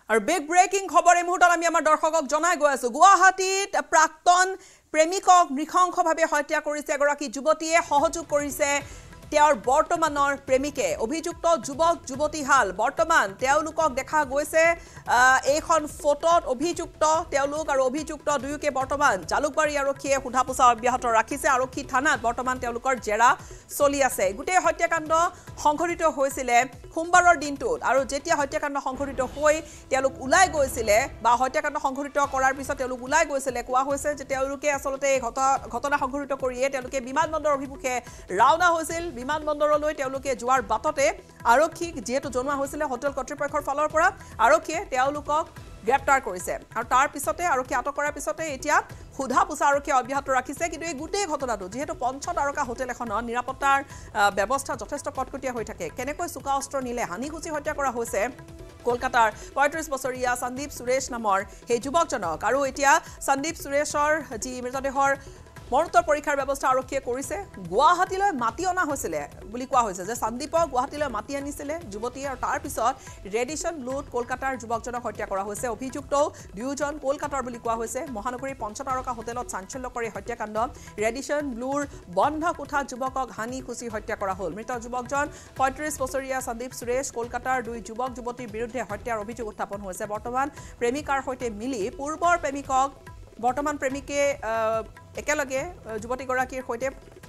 আৰু big breaking খবৰ এই মুহূৰ্তত আমি আমাৰ দৰ্শকক জনাই গৈ আছো গুৱাহাটীত প্ৰাক্তন প্ৰেমিকক নৃশংসভাৱে হত্যা কৰিছে এগৰাকী যুৱতীয়ে সহযোগ কৰিছে তেওঁৰ বৰ্তমানৰ প্ৰেমিকে অভিযুক্ত যুৱক যুৱতীহাল বৰ্তমান তেওঁলোকক দেখা গৈছে এইখন ফটোত অভিযুক্ত তেওঁলোক আৰু অভিযুক্ত দুয়োকে বৰ্তমান জালুকবাৰী আৰক্ষীয়ে সোধাপোছা অব্যাহত ৰাখিছে আৰক্ষী থানাত বৰ্তমান তেওঁলোকৰ জেৰা চলি আছে গোটেই হত্যাকাণ্ড সংঘটিত হৈছিল সোমবাৰৰ দিনটোত আৰু যেতিয়া হত্যাকাণ্ড সংঘটিত হৈ তেওঁলোক উলাই গৈছিল বা হত্যাকাণ্ড সংঘটিত কৰাৰ পিছত তেওঁলোক উলাই গৈছিল কোৱা হৈছে যে তেওঁলোকে আসলতে এই ঘটনা সংঘটিত কৰিয়ে তেওঁলোকে বিমানবন্দৰ অভিমুখে ৰাওনা হৈছিল বিমানবন্দৰলৈ তেওঁলোকে যোৱাৰ বাটতে আৰক্ষীক যেহেতু জনোৱা হৈছিল হোটেল কৰ্তৃপক্ষৰ ফালৰ পৰা আৰক্ষীয়ে তেওঁলোকক গ্ৰেপ্তাৰ কৰিছে আৰু তাৰ পিছতে আৰক্ষী আটক কৰাৰ পিছতে এতিয়া সোধাপোছা আৰক্ষীয়ে অব্যাহত ৰাখিছে কিন্তু এই গোটেই ঘটনাটো যেহেতু পঞ্চতাৰকা হোটেল এখনত নিৰাপত্তাৰ ব্যৱস্থা যথেষ্ট কটকটীয়া হৈ থাকে কেনেকৈ চুকা অস্ত্ৰ নিলে হানিগুচি হত্যা কৰা হৈছে কলকাতাৰ ৩৫ বছৰীয়া সন্দীপ সুৰেশ নামৰ সেই যুৱকজনক আৰু এতিয়া সন্দীপ সুৰেশৰ যি মৃতদেহৰ মৰণোত্তৰ পৰীক্ষাৰ ব্যৱস্থা আৰক্ষীয়ে কৰিছে গুৱাহাটীলৈ মাতি অনা হৈছিল বুলি কোৱা হৈছে যে সন্দীপক গুৱাহাটীলৈ মাতি আনিছিল যুৱতী আৰু তাৰ পিছত ৰেডিশ্যন ব্লুত কলকাতাৰ যুৱকজনক হত্যা কৰা হৈছে অভিযুক্ত দুয়োজন কলকাতাৰ বুলি কোৱা হৈছে মহানগৰীৰ পঞ্চতাৰকা হোটেলত চাঞ্চল্যকৰী হত্যাকাণ্ড ৰেডিশ্যন ব্লুৰ বন্ধ কোঠাত যুৱকক হানি খুচি হত্যা কৰা হ'ল মৃত যুৱকজন ৩৫ বছৰীয়া সন্দীপ সুৰেশ কলকাতাৰ দুই যুৱক যুৱতীৰ বিৰুদ্ধে হত্যাৰ অভিযোগ উত্থাপন হৈছে বৰ্তমান প্ৰেমিকাৰ সৈতে মিলি পূৰ্বৰ প্ৰেমিকক বৰ্তমান প্ৰেমিকে একেলগে যুৱতীগৰাকীৰ সৈতে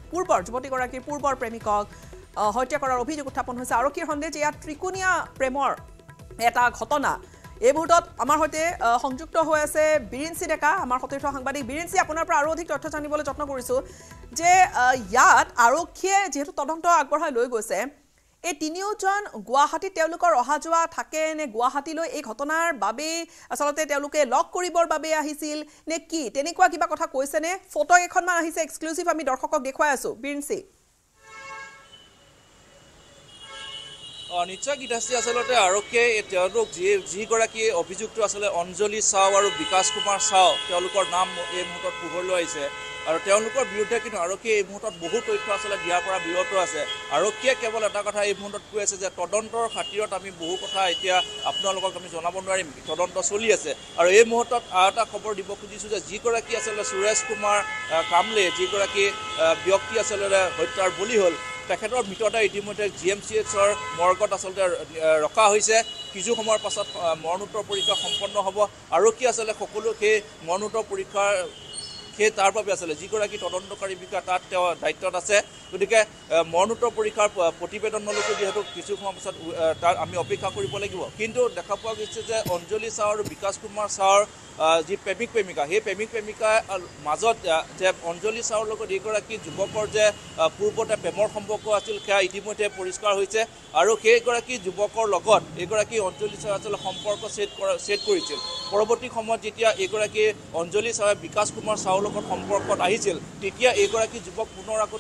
পূৰ্বৰ প্ৰেমিকক হত্যা কৰাৰ অভিযোগ উত্থাপন হৈছে আৰক্ষীৰ সন্দেহ যে ইয়াত ত্ৰিকোণীয়া প্ৰেমৰ এটা ঘটনা এই মুহূৰ্তত আমাৰ সৈতে সংযুক্ত হৈ আছে বিৰিঞ্চি ডেকা আমাৰ সতীৰ্থ সাংবাদিক বিৰিঞ্চি আপোনাৰ পৰা আৰু অধিক তথ্য জানিবলৈ যত্ন কৰিছো যে ইয়াত আৰক্ষীয়ে যেহেতু তদন্ত আগবঢ়াই লৈ গৈছে এই তিনিওজন গুৱাহাটীত তেওঁলোকৰ অহা যোৱা থাকে নে গুৱাহাটীলৈ এই ঘটনাৰ বাবে আসলতে তেওঁলোকে লক কৰিবৰ বাবে আহিছিল নে কি তেনেকুৱা কিবা কথা কৈছে নে ফটো এখনমান আহিছে এক্সক্লুসিভ আমি দৰ্শকক দেখুৱাই আছো বিৰিঞ্চি নিশ্চয় গীতাশ্ৰী আসলতে আৰক্ষীয়ে তেওঁলোক যিগৰাকী অভিযুক্ত আছিলে অঞ্জলি চাও আৰু বিকাশ কুমাৰ চাও তেওঁলোকৰ নাম এই মুহূৰ্তত পোহৰলৈ আহিছে আৰু তেওঁলোকৰ বিৰুদ্ধে কিন্তু আৰক্ষীয়ে এই মুহূৰ্তত বহু তথ্য আসলে দিয়াৰ পৰা বিৰত আছে আৰক্ষীয়ে কেৱল এটা কথা এই মুহূৰ্তত কৈ আছে যে তদন্তৰ খাতিৰত আমি বহু কথা এতিয়া আপোনালোকক আমি জনাব নোৱাৰিম তদন্ত চলি আছে আৰু এই মুহূৰ্তত এটা খবৰ দিব খুজিছোঁ যে যিগৰাকী আচলতে সুৰেশ কুমাৰ কামলে যিগৰাকী ব্যক্তি আচলতে হত্যাৰ বলি হ'ল তেখেতৰ মৃতদেহ ইতিমধ্যে GMCHৰ মৰ্গত আচলতে ৰখা হৈছে কিছু সময়ৰ পাছত মৰণোত্তৰ পৰীক্ষা সম্পন্ন হ'ব আৰক্ষী আচলতে সকলো সেই মৰণোত্তৰ পৰীক্ষাৰ সেই তাৰ বাবে আছিলে যিগৰাকী তদন্তকাৰী বিষয়া তাত তেওঁ দায়িত্বত আছে গতিকে মৰণোত্তৰ পৰীক্ষাৰ প্ৰতিবেদনলৈকে যিহেতু কিছু সময় পাছত তাৰ আমি অপেক্ষা কৰিব লাগিব কিন্তু দেখা পোৱা গৈছে যে অঞ্জলি চাও আৰু বিকাশ কুমাৰ চাওৰ যি প্ৰেমিক প্ৰেমিকা সেই প্ৰেমিক প্ৰেমিকাৰ মাজত যে অঞ্জলি চাওৰ লগত এইগৰাকী যুৱকৰ যে পূৰ্বতে প্ৰেমৰ সম্পৰ্ক আছিল সেয়া ইতিমধ্যে পৰিষ্কাৰ হৈছে আৰু সেইগৰাকী যুৱকৰ লগত এইগৰাকী অঞ্জলি চাও আচলতে সম্পৰ্ক ছেট কৰিছিল পৰৱৰ্তী সময়ত যেতিয়া এইগৰাকী অঞ্জলি চাওয়ে বিকাশ কুমাৰ চাওৰ লগত সম্পৰ্কত আহিছিল তেতিয়া এইগৰাকী যুৱক পুনৰ আকৌ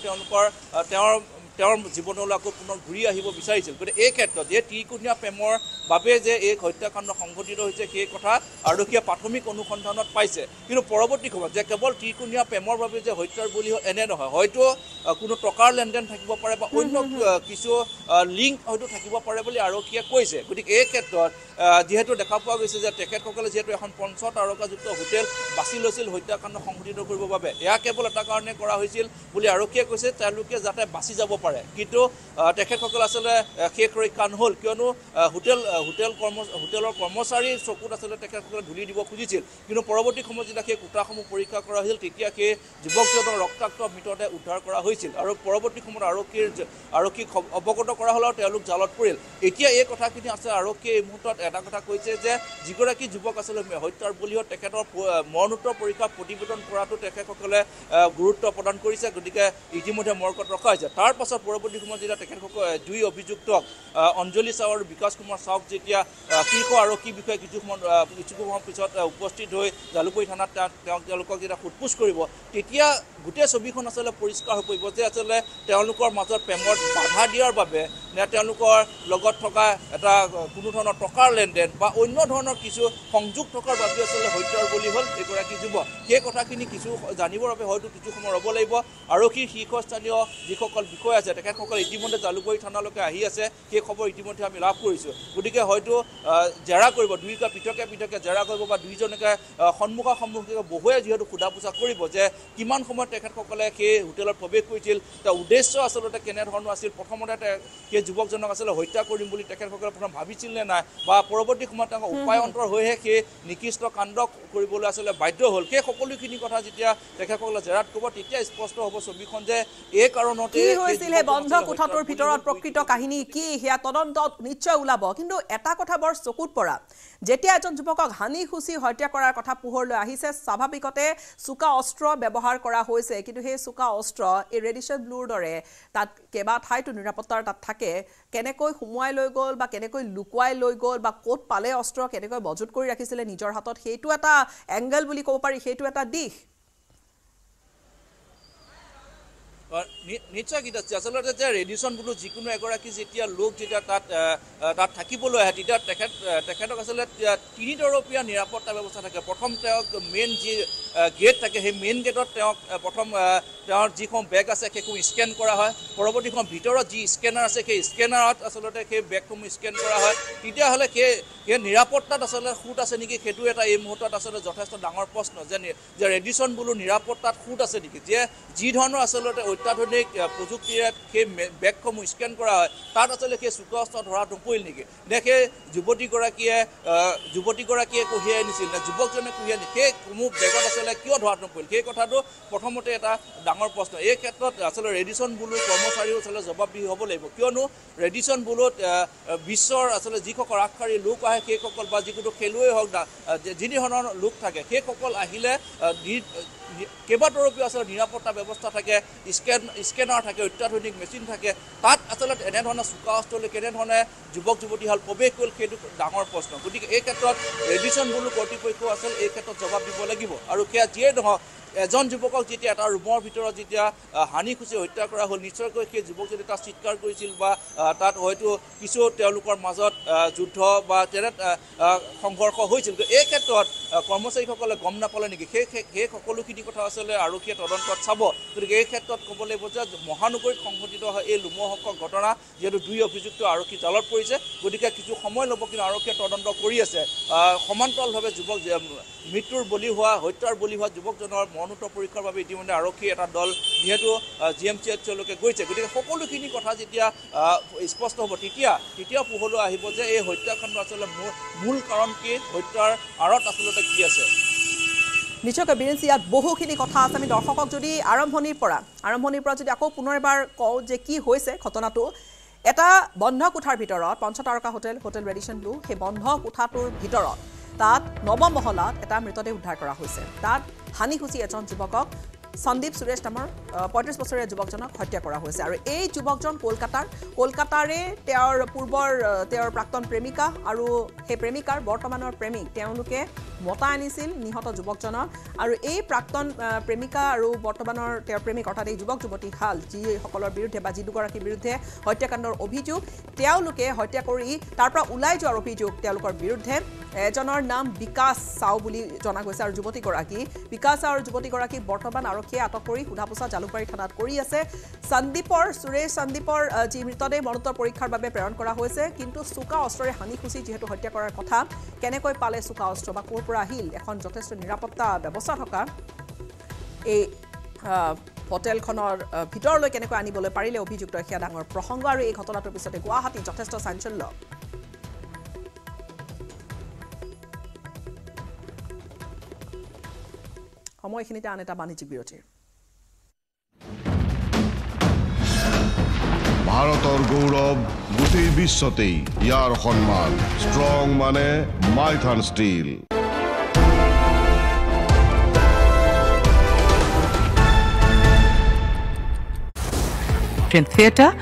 তেওঁৰ জীৱনলৈ আকৌ পুনৰ ঘূৰি আহিব বিচাৰিছিল গতিকে এই ক্ষেত্ৰত যে ত্ৰিকোণীয়া প্ৰেমৰ বাবে যে এই হত্যাকাণ্ড সংঘটিত হৈছে সেই কথা আৰক্ষীয়ে প্ৰাথমিক অনুসন্ধানত পাইছে কিন্তু পৰৱৰ্তী সময়ত যে কেৱল ত্ৰিকোণীয়া প্ৰেমৰ বাবে যে হত্যাৰ বলি হ'ল এনে নহয় হয়তো কোনো টকাৰ লেনদেন থাকিব পাৰে বা অন্য কিছু লিংক হয়তো থাকিব পাৰে বুলি আৰক্ষীয়ে কৈছে গতিকে এই ক্ষেত্ৰত যিহেতু দেখা পোৱা গৈছে যে তেখেতসকলে যিহেতু এখন পঞ্চতাৰকাযুক্ত হোটেল বাছি লৈছিল হত্যাকাণ্ড সংঘটিত কৰিবৰ বাবে এয়া কেৱল এটা কাৰণে কৰা হৈছিল বুলি আৰক্ষীয়ে কৈছে তেওঁলোকে যাতে বাছি যাব পাৰে কিন্তু তেখেতসকল আচলতে শেষ ৰক্ষা নহ'ল কিয়নো হোটেলৰ কৰ্মচাৰীৰ চকুত আচলতে তেখেতসকলে ধূলি দিব খুজিছিল কিন্তু পৰৱৰ্তী সময়ত যেতিয়া সেই কোঠাসমূহ পৰীক্ষা কৰা হৈছিল তেতিয়া সেই যুৱকজনৰ ৰক্তাক্ত মৃতদেহ উদ্ধাৰ কৰা হৈছিল আৰু পৰৱৰ্তী সময়ত আৰক্ষীক অৱগত কৰা হ'ল আৰু তেওঁলোক জালত পৰিল এতিয়া এই কথাখিনি আছে আৰক্ষীয়ে এই মুহূৰ্তত এটা কথা কৈছে যে যিগৰাকী যুৱক আচলতে হত্যাৰ বলি হ'ল তেখেতৰ মৰণোত্তৰ পৰীক্ষা প্ৰতিবেদন কৰাটো তেখেতসকলে গুৰুত্ব প্ৰদান কৰিছে গতিকে ইতিমধ্যে মৰ্গত ৰখা হৈছে তাৰ পাছত পৰৱৰ্তী সময়ত যেতিয়া তেখেতসকল দুই অভিযুক্তক অঞ্জলি চাও আৰু বিকাশ কুমাৰ চাওক যেতিয়া শীৰ্ষ আৰক্ষী বিষয়ে কিছু সময় পিছত উপস্থিত হৈ জালুকবাৰী থানাত তেওঁলোকক যেতিয়া সোধপোছ কৰিব তেতিয়া গোটেই ছবিখন আচলতে পৰিষ্কাৰ হৈ পৰিব যে আচলতে তেওঁলোকৰ মাজত প্ৰেমত বাধা দিয়াৰ বাবে নে তেওঁলোকৰ লগত থকা এটা কোনো ধৰণৰ টকাৰ লেনদেন বা অন্য ধৰণৰ কিছু সংযোগ থকাৰ বাবে আচলতে হত্যাৰ বলি হ'ল এগৰাকী যুৱক সেই কথাখিনি কিছু জানিবৰ বাবে হয়তো কিছু সময় ৰ'ব লাগিব আৰক্ষীৰ শীৰ্ষস্থানীয় যিসকল বিষয় আছে তেখেতসকল ইতিমধ্যে জালুকবাৰী থানালৈকে আহি আছে সেই খবৰ ইতিমধ্যে আমি লাভ কৰিছোঁ গতিকে হয়তো জেৰা কৰিব দুইটা পৃথকে পৃথকে জেৰা কৰিব বা দুইজনকে সন্মুখে বহুৱে যিহেতু সোধা পোছা কৰিব যে কিমান সময়ত তেখেতসকলে সেই হোটেলত প্ৰৱেশ কৰিছিল তাৰ উদ্দেশ্য আচলতে কেনেধৰণৰ আছিল প্ৰথমতে সেই যুৱকজনক আচলতে হত্যা কৰিম বুলি তেখেতসকলে প্ৰথম ভাবিছিল নে নাই বা পৰৱৰ্তী সময়ত তেওঁলোক উপায়ন্তৰ হৈহে সেই নিকৃষ্ট কাণ্ড কৰিবলৈ আচলতে বাধ্য হ'ল সেই সকলোখিনি কথা যেতিয়া তেখেতসকলে জেৰাত ক'ব তেতিয়া স্পষ্ট হ'ব ছবিখন যে এই কাৰণতে কি হৈছিল সেই বন্ধ কোঠাটোৰ ভিতৰত প্ৰকৃত কাহিনী কি সেয়া তদন্তত নিশ্চয় ওলাব কিন্তু এটা কথা বৰ চকুত পৰা যেতিয়া এজন যুৱকক হানি খুচি হত্যা কৰাৰ কথা পোহৰলৈ আহিছে স্বাভাৱিকতে চুকা অস্ত্ৰ ব্যৱহাৰ কৰা হৈছে কিন্তু সেই চুকা অস্ত্ৰ এই ৰেডিশ্যন ব্লুৰ দৰে তাত কেবা ঠাইতো নিৰাপত্তাৰ তাত থাকে কেনেকৈ সুমুৱাই লৈ গ'ল বা কেনেকৈ লুকুৱাই লৈ গ'ল বা ক'ত পালে অস্ত্ৰ কেনেকৈ মজুত কৰি ৰাখিছিলে নিজৰ হাতত সেইটো এটা এংগল বুলি ক'ব পাৰি সেইটো এটা দিশ নিশ্চয় গীত আছে আচলতে যে ৰেডিশ্যন বোলো যিকোনো এগৰাকী যেতিয়া লোক যেতিয়া তাত থাকিবলৈ আহে তেতিয়া তেখেতক আচলতে 3 তৰপীয়া নিৰাপত্তা ব্যৱস্থা থাকে প্ৰথম তেওঁক মেইন যি গেট থাকে সেই মেইন গেটত তেওঁক প্ৰথম তেওঁৰ যিখন বেগ আছে সেইখন স্কেন কৰা হয় পৰৱৰ্তীখন ভিতৰত যি স্কেনাৰ আছে সেই স্কেনাৰত আচলতে সেই বেগসমূহ স্কেন কৰা হয় তেতিয়াহ'লে সেই নিৰাপত্তাত আচলতে খুঁত আছে নেকি সেইটো এটা এই মুহূৰ্তত আচলতে যথেষ্ট ডাঙৰ প্ৰশ্ন যে ৰেডিশ্যন বোলো নিৰাপত্তাত খুঁত আছে নেকি যে যি ধৰণৰ আচলতে অত্যাধুনিক প্ৰযুক্তিৰে সেই বেগসমূহ স্কেন কৰা হয় তাত আচলতে সেই চুকা অস্ত্ৰ ধৰা নপৰিল নেকি নে সেই যুৱতীগৰাকীয়ে কঢ়িয়াই আনিছিল নে যুৱকজনে কঢ়িয়াই আনি সেই সমূহ বেগত আচলতে কিয় ধৰা নপৰিল সেই কথাটো প্ৰথমতে এটা ডাঙৰ প্ৰশ্ন এই ক্ষেত্ৰত আচলতে ৰেডিশ্যন বোলো কৰ্মচাৰীও আচলতে জবাবদিহি হ'ব লাগিব কিয়নো ৰেডিশ্যন বোলোত বিশ্বৰ আচলতে যিসকল আগশাৰী লোক আহে সেইসকল বা যিকোনো খেলুৱৈ হওক যি ধৰণৰ লোক থাকে সেইসকল আহিলে কেইবাতৰপীয়া আচলতে নিৰাপত্তা ব্যৱস্থা থাকে স্কেনাৰ থাকে অত্যাধুনিক মেচিন থাকে তাত আচলতে এনেধৰণৰ চুকা অস্ত্ৰলৈ কেনেধৰণে যুৱক যুৱতীহাল প্ৰৱেশ কৰিল সেইটো ডাঙৰ প্ৰশ্ন গতিকে এই ক্ষেত্ৰত ৰেডিশ্যন বোলো কৰ্তৃপক্ষ আচলতে এই ক্ষেত্ৰত জবাব দিব লাগিব আৰু সেয়া যিয়ে নহওক এজন যুৱকক যেতিয়া এটা ৰুমৰ ভিতৰত যেতিয়া হানি খুচি হত্যা কৰা হ'ল নিশ্চয়কৈ সেই যুৱকজনে তাত চিৎকাৰ কৰিছিল বা তাত হয়তো কিছু তেওঁলোকৰ মাজত যুদ্ধ বা তেনে সংঘৰ্ষ হৈছিল এই ক্ষেত্ৰত কৰ্মচাৰীসকলে গম নাপালে নেকি সেই সকলোখিনি কথা আচলতে আৰক্ষীয়ে তদন্তত চাব গতিকে এই ক্ষেত্ৰত ক'ব লাগিব যে মহানগৰীত সংঘটিত হয় এই লোমহৰ্ষক ঘটনা যিহেতু 2 অভিযুক্ত আৰক্ষী জালত পৰিছে গতিকে কিছু সময় ল'ব কিন্তু আৰক্ষীয়ে তদন্ত কৰি আছে সমান্তৰালভাৱে যুৱক মৃত্যুৰ বলি হোৱা হত্যাৰ বলি হোৱা যুৱকজনৰ মৰণোত্তৰ পৰীক্ষাৰ বাবে ইতিমধ্যে আৰক্ষী এটা দল যিহেতু GMCHলৈকে গৈছে গতিকে সকলোখিনি কথা যেতিয়া স্পষ্ট হ'ব তেতিয়া পোহৰলৈ আহিব যে এই হত্যাকাণ্ড আচলতে মূল কাৰণ কি হত্যাৰ আঁৰত আচলতে কি আছে নিশ্চয়কৈ বিৰেঞ্চি ইয়াত বহুখিনি কথা আছে আমি দৰ্শকক যদি আৰম্ভণিৰ পৰা যদি আকৌ পুনৰ এবাৰ কওঁ যে কি হৈছে ঘটনাটো এটা বন্ধ কোঠাৰ ভিতৰত পঞ্চতাৰকা হোটেল ৰেডিশ্যন ব্লু সেই বন্ধ কোঠাটোৰ ভিতৰত তাত 9ম মহলাত এটা মৃতদেহ উদ্ধাৰ কৰা হৈছে তাত হানি খুচি এজন যুৱকক সন্দীপ সুৰেশ নামৰ 35 বছৰীয়া যুৱকজনক হত্যা কৰা হৈছে আৰু এই যুৱকজন কলকাতাৰে তেওঁৰ প্ৰাক্তন প্ৰেমিকা আৰু সেই প্ৰেমিকাৰ বৰ্তমানৰ প্ৰেমিক তেওঁলোকে মতা আনিছিল নিহত যুৱকজনক আৰু এই প্ৰাক্তন প্ৰেমিকা আৰু বৰ্তমানৰ তেওঁৰ প্ৰেমিক অৰ্থাৎ এই যুৱক যুৱতী হাল যিসকলৰ বিৰুদ্ধে বা যি দুগৰাকীৰ বিৰুদ্ধে হত্যাকাণ্ডৰ অভিযোগ তেওঁলোকে হত্যা কৰি তাৰ পৰা ওলাই যোৱাৰ অভিযোগ তেওঁলোকৰ বিৰুদ্ধে এজনৰ নাম বিকাশ সাউ বুলি জনা গৈছে আৰু বিকাশ সাউ আৰু যুৱতীগৰাকী বৰ্তমান আৰক্ষীয়ে আটক কৰি সোধাপোছা জালুকবাৰী থানাত কৰি আছে সুৰেশ সন্দীপৰ যি মৃতদেহ মৰণোত্তৰ পৰীক্ষাৰ বাবে প্ৰেৰণ কৰা হৈছে কিন্তু চুকা অস্ত্ৰৰে হানি খুচি যিহেতু হত্যা কৰাৰ কথা কেনেকৈ পালে চুকা অস্ত্ৰ বা ক'ৰ পৰা আহিল এখন যথেষ্ট নিৰাপত্তা ব্যৱস্থা থকা এই হোটেলখনৰ ভিতৰলৈ কেনেকৈ আনিবলৈ পাৰিলে অভিযুক্ত সেয়া ডাঙৰ প্ৰসংগ আৰু এই ঘটনাটোৰ পিছতে গুৱাহাটীত যথেষ্ট চাঞ্চল্য সময়খিনিতে আন এটা বাণিজ্যিক বিৰতিৰ ভাৰতৰ গৌৰৱ গোটেই বিশ্বতেই ইয়াৰ সন্মান ষ্ট্ৰং মানে Maithan steel Theatre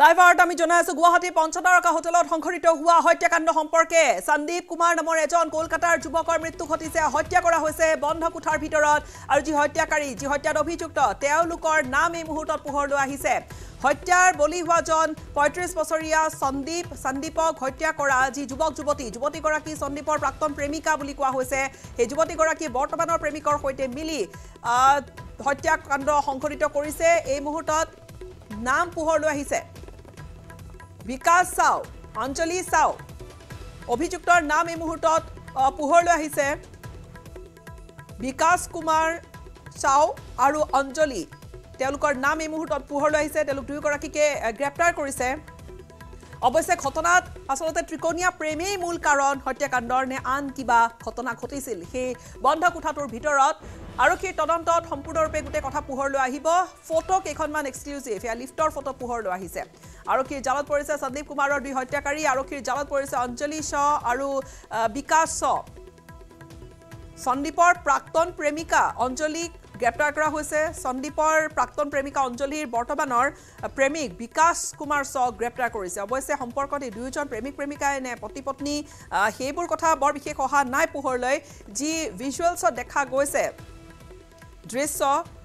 live art আমি জনাই আছো গুৱাহাটী পঞ্চতাৰকা হোটেলত সংঘটিত হোৱা হত্যাকাণ্ড সম্পৰ্কে সন্দীপ কুমাৰ নামৰ এজন কলকাতাৰ যুৱকৰ মৃত্যু ঘটিছে হত্যা কৰা হৈছে বন্ধ কোঠাৰ ভিতৰত আৰু যি হত্যাকাৰী যি হত্যাত অভিযুক্ত তেওঁলোকৰ নাম এই মুহূৰ্তত পোহৰলৈ আহিছে হত্যাৰ বলি হোৱাজন ৩৫ বছৰীয়া সন্দীপক হত্যা কৰা যি যুৱতীগৰাকী সন্দীপৰ প্ৰাক্তন প্ৰেমিকা বুলি কোৱা হৈছে এই যুৱতীগৰাকী বৰ্তমানৰ প্ৰেমিকৰ সৈতে মিলি হত্যাকাণ্ড সংঘটিত কৰিছে এই মুহূৰ্তত নাম পোহৰলৈ আহিছে বিকাশ সাউ অঞ্জলি সাউ অভিযুক্তৰ নাম এই মুহূৰ্তত পোহৰলৈ আহিছে বিকাশ কুমাৰ সাউ আৰু অঞ্জলি তেওঁলোকৰ নাম এই মুহূৰ্তত পোহৰলৈ আহিছে তেওঁলোক দুয়োগৰাকীকে গ্ৰেপ্তাৰ কৰিছে অৱশ্যে ঘটনাত আসলতে ত্ৰিকোণীয়া প্ৰেমেই মূল কাৰণ হত্যাকাণ্ডৰ নে আন কিবা ঘটনা ঘটিছিল সেই বন্ধ কোঠাটোৰ ভিতৰত আৰক্ষীৰ তদন্তত সম্পূৰ্ণৰূপে গোটেই কথা পোহৰলৈ আহিব ফটো কেইখনমান এক্সক্লুচিভ এয়া লিফ্টৰ ফটো পোহৰলৈ আহিছে আৰক্ষীৰ জালত পৰিছে সন্দীপ কুমাৰৰ দুই হত্যাকাৰী আৰক্ষীৰ জালত পৰিছে অঞ্জলি শ আৰু বিকাশ শ সন্দীপৰ প্ৰাক্তন প্ৰেমিকা অঞ্জলিক গ্ৰেপ্তাৰ কৰা হৈছে সন্দীপৰ প্ৰাক্তন প্ৰেমিকা অঞ্জলিৰ বৰ্তমানৰ প্ৰেমিক বিকাশ কুমাৰ শ গ্ৰেপ্তাৰ কৰিছে অৱশ্যে সম্পৰ্কত এই দুয়োজন প্ৰেমিক প্ৰেমিকাই নে পতি পত্নী সেইবোৰ কথা বৰ বিশেষ অহা নাই পোহৰলৈ যি ভিজুৱেলছত দেখা গৈছে দৃশ্য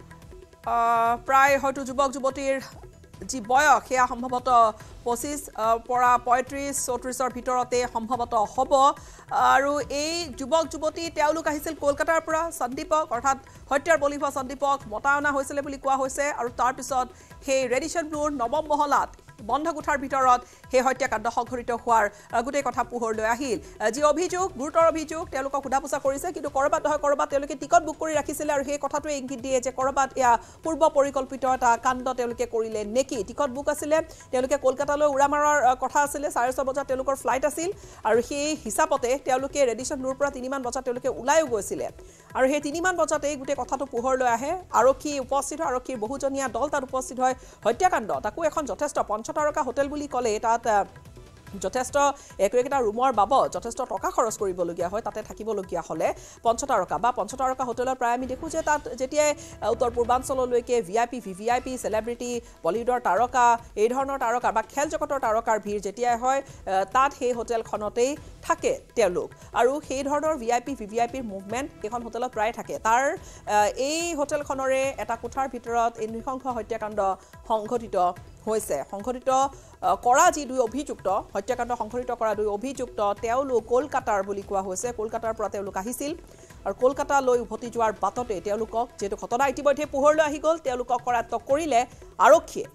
প্ৰায় হয়তো যুৱক যুৱতীৰ যি বয়স সেয়া সম্ভৱতঃ 25 পৰা 35-34ৰ ভিতৰতে সম্ভৱতঃ হ'ব আৰু এই যুৱক যুৱতী তেওঁলোক আহিছিল কলকাতাৰ পৰা সন্দীপক অৰ্থাৎ হত্যাৰ বলি হোৱা সন্দীপক মতা অনা হৈছিলে বুলি কোৱা হৈছে আৰু তাৰ পিছত সেই ৰেডিশ্যন ব্লুৰ নৱম মহলাত বন্ধ কোঠাৰ ভিতৰত সেই হত্যাকাণ্ড সংঘটিত হোৱাৰ গোটেই কথা পোহৰলৈ আহিল যি অভিযোগ গুৰুতৰ অভিযোগ তেওঁলোকক সোধা পোছা কৰিছে কিন্তু কৰবাত নহয় কৰবাত তেওঁলোকে টিকট বুক কৰি ৰাখিছিলে আৰু সেই কথাটোৱে ইংগিত দিয়ে যে কৰবাত এয়া পূৰ্ব পৰিকল্পিত এটা কাণ্ড তেওঁলোকে কৰিলে নেকি টিকট বুক আছিলে তেওঁলোকে কলকাতালৈ উৰা মাৰাৰ কথা আছিলে 6:30 বজাত তেওঁলোকৰ ফ্লাইট আছিল আৰু সেই হিচাপতে তেওঁলোকে ৰেডিশ্যন ব্লুৰ পৰা 3 মান বজাত তেওঁলোকে ওলাইও গৈছিলে আৰু সেই 3 মান বজাতেই গোটেই কথাটো পোহৰলৈ আহে আৰক্ষী উপস্থিত হয় আৰক্ষীৰ বহুজনীয়া দল তাত উপস্থিত হয় হত্যাকাণ্ড তাকো এখন যথেষ্ট পঞ্চতাৰকা হোটেল বুলি ক'লে তাত যথেষ্ট একোটা ৰুমৰ বাবদ যথেষ্ট টকা খৰচ কৰিবলগীয়া হয় তাতে থাকিবলগীয়া হলে পঞ্চতাৰকা হোটেলৰ প্ৰায় আমি দেখো যে তাত যেতিয়া উত্তৰ পূৰ্বাঞ্চললৈকে ভিভিআইপি সেলিব্ৰিটি বলিউডৰ তাৰকা এই ধৰণৰ তাৰকা বা খেল জগতৰ তাৰকাৰ ভিৰ যেতিয়া হয় তাত সেই হোটেলখনতেই থাকে তেওঁলোক আৰু সেই ধৰণৰ ভিভিআইপিৰ মুভমেন্ট এখন হোটেলত প্ৰায় থাকে তাৰ এই হোটেলখনৰে এটা কোঠাৰ ভিতৰত এই নৃশংস হত্যাকাণ্ড সংঘটিত হৈছে সংঘটিত কৰা যি দুই অভিযুক্ত হত্যাকাণ্ড সংঘটিত কৰা দুই অভিযুক্ত তেওঁলোক কলকাতাৰ বুলি কোৱা হৈছে কলকাতাৰ পৰা তেওঁলোক আহিছিল আৰু কলকাতালৈ উভতি যোৱাৰ বাটতে তেওঁলোকক যেটো ঘটনা ইতিমধ্যে পোহৰলৈ আহি গ'ল তেওঁলোকক কৰায়ত্ব কৰিলে আৰক্ষীয়ে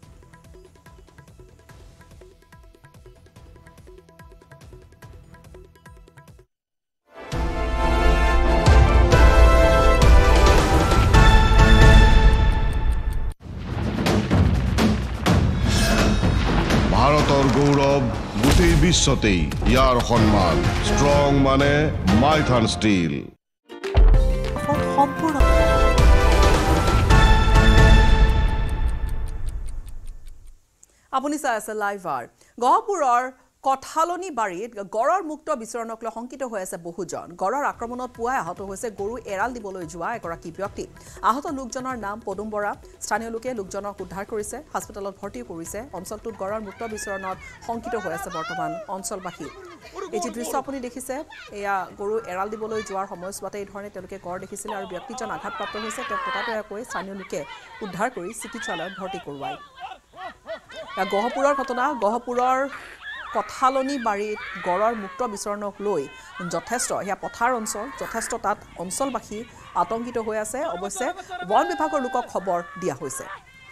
ভাৰতৰ গৌৰৱ গোটেই বিশ্বতেই ইয়াৰ সন্মান ষ্ট্ৰং মানে মাইথান ষ্টীল আপুনি চাই আছে লাইভ আৰ গহপুৰৰ কঠালনি বাৰীত গড়ৰ মুক্ত বিচৰণক লৈ শংকিত হৈ আছে বহুজন গড়ৰ আক্ৰমণত পুৱাই আহত হৈছে গৰু এৰাল দিবলৈ যোৱা এগৰাকী ব্যক্তি আহত লোকজনৰ নাম পদুম বৰা স্থানীয় লোকে লোকজনক উদ্ধাৰ কৰিছে হাস্পতালত ভৰ্তি কৰিছে অঞ্চলটোত গড়ৰ মুক্ত বিচৰণত শংকিত হৈ আছে বৰ্তমান অঞ্চলবাসী এই যে দৃশ্য আপুনি দেখিছে এয়া গৰু এৰাল দিবলৈ যোৱাৰ সময়ছোৱাতে এই ধৰণে তেওঁলোকে গড় দেখিছিল আৰু ব্যক্তিজন আঘাতপ্ৰাপ্ত হৈছে তেওঁক ততাতৈয়াকৈ স্থানীয় লোকে উদ্ধাৰ কৰি চিকিৎসালয়ত ভৰ্তি কৰোৱায় গহপুৰৰ ঘটনা গহপুৰৰ কঠালনি বাৰীত গড়ৰ মুক্ত বিচৰণক লৈ যথেষ্ট এয়া পথাৰ অঞ্চল যথেষ্ট তাত অঞ্চলবাসী আতংকিত হৈ আছে অৱশ্যে বন বিভাগৰ লোকক খবৰ দিয়া হৈছে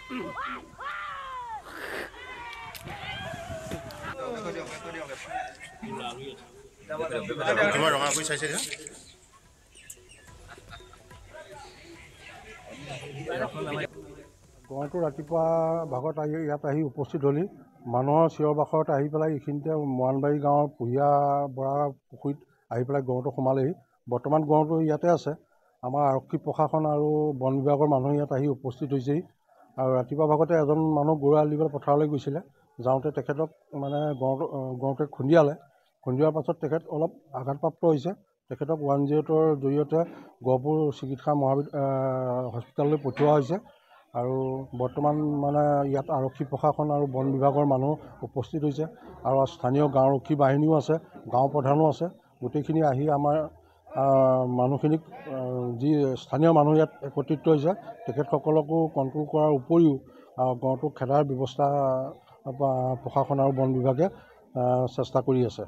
গড়টো ৰাতিপুৱা ভাগত ইয়াত আহি উপস্থিত হ'লি মানুহৰ চিঞৰ বাখৰত আহি পেলাই এইখিনিতে মৰাণবাৰী গাঁৱৰ পুহিয়া বৰা পুখুৰীত আহি পেলাই গড়টো সোমালেহি বৰ্তমান গড়টো ইয়াতে আছে আমাৰ আৰক্ষী প্ৰশাসন আৰু বন বিভাগৰ মানুহ ইয়াত আহি উপস্থিত হৈছেহি আৰু ৰাতিপুৱা ভাগতে এজন মানুহ গৰু এৰাল দিবলৈ পথাৰলৈ গৈছিলে যাওঁতে তেখেতক মানে গড়টোৱে খুন্দিওৱাৰ পাছত তেখেত অলপ আঘাতপ্ৰাপ্ত হৈছে তেখেতক 108ৰ জৰিয়তে গহপুৰ চিকিৎসা হস্পিটেললৈ পঠিওৱা হৈছে আৰু বৰ্তমান মানে ইয়াত আৰক্ষী প্ৰশাসন আৰু বন বিভাগৰ মানুহ উপস্থিত হৈছে আৰু স্থানীয় গাঁওৰক্ষী বাহিনীও আছে গাঁও প্ৰধানো আছে গোটেইখিনি আহি আমাৰ মানুহখিনিক যি স্থানীয় মানুহ ইয়াত একত্ৰিত হৈছে তেখেতসকলকো কণ্ট্ৰল কৰাৰ উপৰিও গাঁৱটো খেদাৰ ব্যৱস্থা প্ৰশাসন আৰু বন বিভাগে চেষ্টা কৰি আছে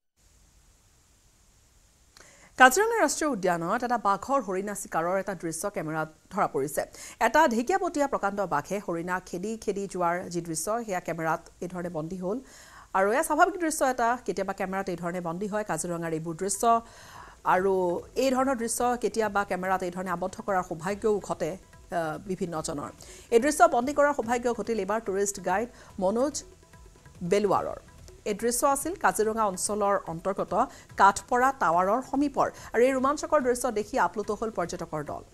কাজিৰঙা ৰাষ্ট্ৰীয় উদ্যানত এটা বাঘৰ হৰিণা চিকাৰৰ এটা দৃশ্য কেমেৰাত ধৰা পৰিছে এটা ঢেকীয়াপতীয়া প্ৰকাণ্ড বাঘে হৰিণা খেদি যোৱাৰ যি দৃশ্য সেয়া কেমেৰাত এই ধৰণে বন্দী হ'ল আৰু এয়া স্বাভাৱিক দৃশ্য এটা কেতিয়াবা কেমেৰাত এই ধৰণে বন্দী হয় কাজিৰঙাৰ এইবোৰ দৃশ্য আৰু এই ধৰণৰ দৃশ্য কেতিয়াবা কেমেৰাত এই ধৰণে আবদ্ধ কৰাৰ সৌভাগ্যও ঘটে বিভিন্নজনৰ এই দৃশ্য বন্দী কৰাৰ সৌভাগ্য ঘটিল এবাৰ টুৰিষ্ট গাইড মনোজ বেলৱাৰৰ এই দৃশ্য আছিল কাজিৰঙা অঞ্চলৰ অন্তৰ্গত কাঠপৰা টাৱাৰৰ সমীপৰ আৰু এই ৰোমাঞ্চকৰ দৃশ্য দেখি আপ্লুত হ'ল পৰ্যটকৰ দল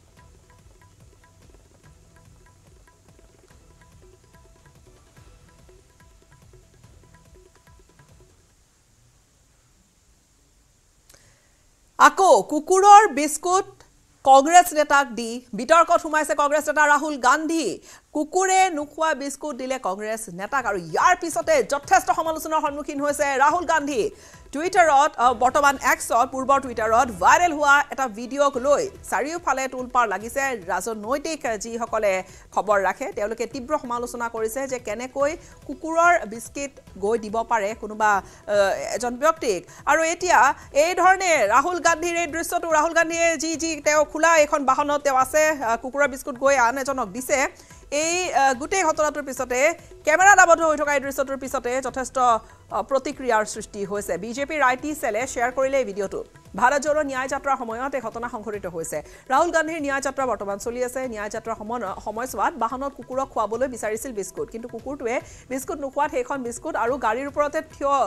আকৌ কুকুৰৰ বিস্কুট কংগ্ৰেছ নেতাক দি বিতৰ্কত সোমাইছে কংগ্ৰেছ নেতা ৰাহুল গান্ধী কুকুৰে নোখোৱা বিস্কুট দিলে কংগ্ৰেছ নেতাক আৰু ইয়াৰ পিছতে যথেষ্ট সমালোচনাৰ সন্মুখীন হৈছে ৰাহুল গান্ধী টুইটাৰত বৰ্তমান এক্সত পূৰ্বৰ টুইটাৰত ভাইৰেল হোৱা এটা ভিডিঅ'ক লৈ চাৰিওফালে তুলপাৰ লাগিছে ৰাজনৈতিক যিসকলে খবৰ ৰাখে তেওঁলোকে তীব্ৰ সমালোচনা কৰিছে যে কেনেকৈ কুকুৰৰ বিস্কিট গৈ দিব পাৰে কোনোবা এজন ব্যক্তিক আৰু এতিয়া এই ধৰণে ৰাহুল গান্ধীৰ এই দৃশ্যটো ৰাহুল গান্ধীয়ে যি তেওঁ খোলা এখন বাহনত তেওঁ আছে কুকুৰৰ বিস্কুট গৈ আন এজনক দিছে এই গোটেই ঘটনাটোৰ পিছতে কেমেৰাত আবদ্ধ হৈ থকা এই দৃশ্যটোৰ পিছতে যথেষ্ট প্ৰতিক্ৰিয়াৰ সৃষ্টি হৈছে বিজেপিৰ আইটি সেলে শ্বেয়াৰ কৰিলে এই ভিডিঅ'টো ভাৰত জোড়ো ন্যায় যাত্ৰাৰ সময়ত এই ঘটনা সংঘটিত হৈছে ৰাহুল গান্ধীৰ ন্যায় যাত্ৰা বৰ্তমান চলি আছে ন্যায় যাত্ৰাৰ সময়ছোৱাত বাহনত কুকুৰক খুৱাবলৈ বিচাৰিছিল বিস্কুট কিন্তু কুকুৰটোৱে বিস্কুট নোখোৱাত সেইখন বিস্কুট আৰু গাড়ীৰ ওপৰতে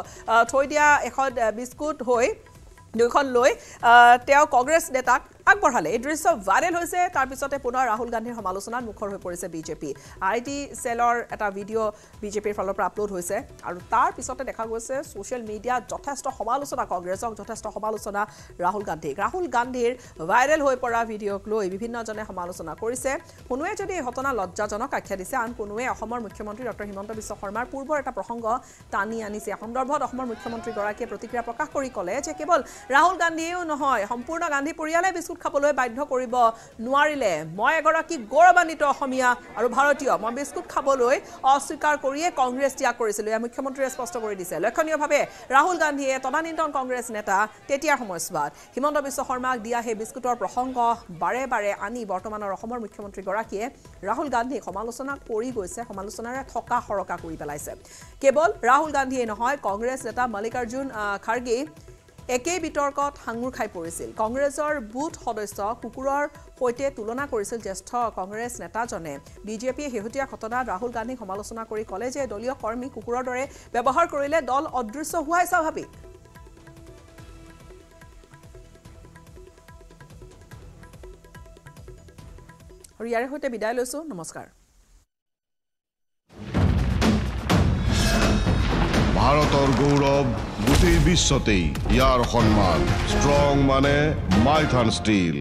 থৈ দিয়া এখন বিস্কুট হৈ দুইখন লৈ তেওঁ কংগ্ৰেছ নেতাক আগবঢ়ালে এই দৃশ্য ভাইৰেল হৈছে তাৰ পিছতে পুনৰ ৰাহুল গান্ধীৰ সমালোচনাত মুখৰ হৈ পৰিছে বিজেপি আইটি সেলৰ এটা ভিডিঅ' বিজেপিৰ ফালৰ পৰা আপলোড হৈছে আৰু তাৰ পিছতে দেখা গৈছে ছ'চিয়েল মিডিয়াত যথেষ্ট সমালোচনা কংগ্ৰেছক যথেষ্ট সমালোচনা ৰাহুল গান্ধীৰ ভাইৰেল হৈ পৰা ভিডিঅ'ক লৈ বিভিন্নজনে সমালোচনা কৰিছে কোনোৱে যদি এই ঘটনা লজ্জাজনক আখ্যা দিছে আন কোনোৱে অসমৰ মুখ্যমন্ত্ৰী ডক্টৰ হিমন্ত বিশ্ব শৰ্মাৰ পূৰ্বৰ এটা প্ৰসংগ টানি আনিছে সন্দৰ্ভত অসমৰ মুখ্যমন্ত্ৰীগৰাকীয়ে প্ৰতিক্ৰিয়া প্ৰকাশ কৰি ক'লে যে কেৱল ৰাহুল গান্ধীয়েও নহয় সম্পূৰ্ণ গান্ধী পৰিয়ালে বিস্কুট খাবলৈ বাধ্য কৰিব নোৱাৰিলে মই এগৰাকী গৌৰৱান্বিত অসমীয়া আৰু ভাৰতীয় মই বিস্কুট খাবলৈ অস্বীকাৰ কৰিয়ে কংগ্ৰেছ ত্যাগ কৰিছিলোঁ এয়া মুখ্যমন্ত্ৰীয়ে স্পষ্ট কৰি দিছে লক্ষণীয়ভাৱে ৰাহুল গান্ধীয়ে তদানীন্তন কংগ্ৰেছ নেতা তেতিয়াৰ সময়ছোৱাত হিমন্ত বিশ্ব শৰ্মাক দিয়া সেই বিস্কুটৰ প্ৰসংগ বাৰে বাৰে আনি বৰ্তমানৰ অসমৰ মুখ্যমন্ত্ৰীগৰাকীয়ে ৰাহুল গান্ধীক সমালোচনা কৰি গৈছে সমালোচনাৰে থকা সৰকা কৰি পেলাইছে কেৱল ৰাহুল গান্ধীয়ে নহয় কংগ্ৰেছ নেতা মল্লিকাৰ্জুন খাৰ্গে একেই বিতৰ্কত হাঙুৰ খাই পৰিছিল কংগ্ৰেছৰ বুথ সদস্য কুকুৰৰ সৈতে তুলনা কৰিছিল জ্যেষ্ঠ কংগ্ৰেছ নেতাজনে বিজেপিয়ে শেহতীয়া ঘটনাত ৰাহুল গান্ধীক সমালোচনা কৰি ক'লে যে দলীয় কৰ্মী কুকুৰৰ দৰে ব্যৱহাৰ কৰিলে দল অদৃশ্য হোৱাই স্বাভাৱিক আৰু ইয়াৰ সৈতে বিদায় লৈছো নমস্কাৰ ভাৰতৰ গৌৰৱ গোটেই বিশ্বতেই ইয়াৰ সন্মান ষ্ট্ৰং মানে মাইথান ষ্টীল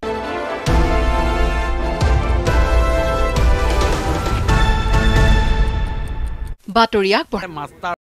বাতৰি আগবঢ়াই